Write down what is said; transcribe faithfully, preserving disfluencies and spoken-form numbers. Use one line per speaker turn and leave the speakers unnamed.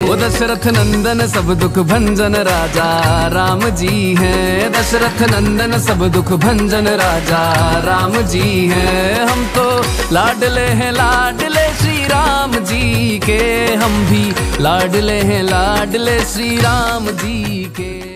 वो दशरथ नंदन सब दुख भंजन राजा राम जी हैं। दशरथ नंदन सब दुख भंजन राजा राम जी हैं। हम तो लाडले हैं लाडले श्री राम जी के, हम भी लाडले हैं लाडले श्री राम जी के।